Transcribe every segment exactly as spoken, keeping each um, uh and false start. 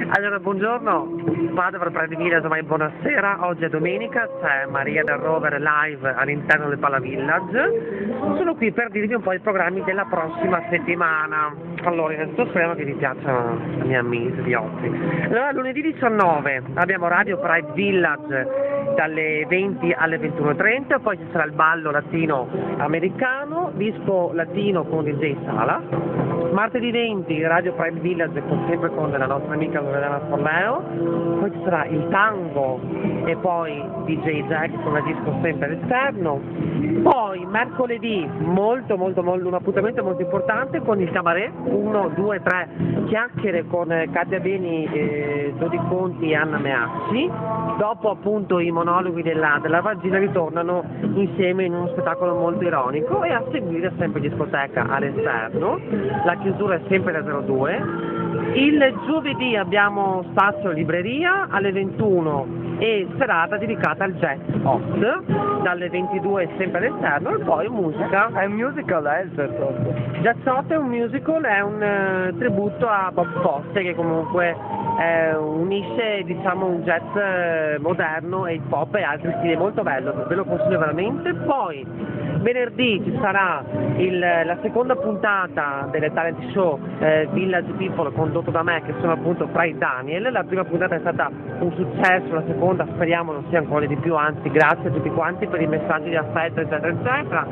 Allora, buongiorno, vado per Pride Village, ormai buonasera, oggi è domenica, c'è Maria del Rover live all'interno del Pala Village. Sono qui per dirvi un po' i programmi della prossima settimana. Allora, innanzitutto speriamo che vi piaccia la mia amica di oggi. Allora, lunedì diciannove abbiamo Radio Pride Village dalle venti alle ventuno e trenta, poi ci sarà il ballo latino americano, disco latino con D J Sala. Martedì venti Radio Pride Village con, sempre con la nostra amica Loredana Forleo, poi ci sarà il tango e poi D J Jack con la disco sempre all'esterno. Poi mercoledì molto molto molto un appuntamento molto importante con il cabaret uno, due, tre chiacchiere con Katia Beni, eh, Dodi Conti e Anna Meazzi. Dopo appunto i monologhi della, della vagina ritornano insieme in uno spettacolo molto ironico, e a seguire sempre discoteca all'esterno. La chiusura è sempre alle zero due. Il giovedì abbiamo spazio libreria alle ventuno e serata dedicata al jazz hot dalle ventidue sempre all'esterno, e poi musica. È un musical, è il jazz hot? Jazz hot è un musical, è un uh, tributo a Bob Fosse, che comunque eh, unisce diciamo un jazz eh, moderno e hip hop e altri stili, molto bello, ve lo consiglio veramente. Poi venerdì ci sarà il, la seconda puntata delle talent show eh, Village People condotto da me, che sono appunto Pride Daniel. La prima puntata è stata un successo, la seconda speriamo non sia ancora di più, anzi grazie a tutti quanti per i messaggi di affetto eccetera eccetera.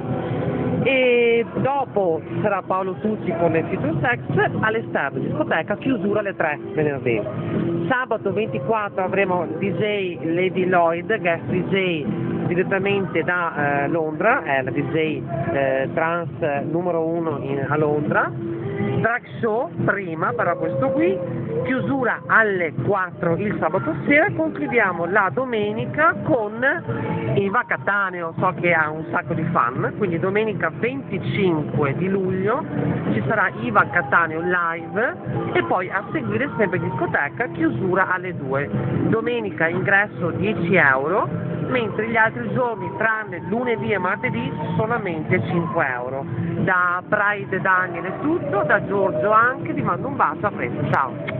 E dopo ci sarà Paolo Tucci con il Future Sex all'esterno, discoteca, chiusura alle tre venerdì. Sabato ventiquattro avremo D J Lady Lloyd, guest D J direttamente da eh, Londra, è la D J eh, trans numero uno in, a Londra. Drag show prima, però questo qui, chiusura alle quattro il sabato sera. Concludiamo la domenica con Iva Cattaneo, so che ha un sacco di fan, quindi domenica venticinque di luglio ci sarà Iva Cattaneo live, e poi a seguire sempre discoteca, chiusura alle due. Domenica ingresso dieci euro, mentre gli altri giorni tranne lunedì e martedì solamente cinque euro. Da Pride Daniel è tutto, da Giorgio anche, vi mando un bacio, a presto, ciao!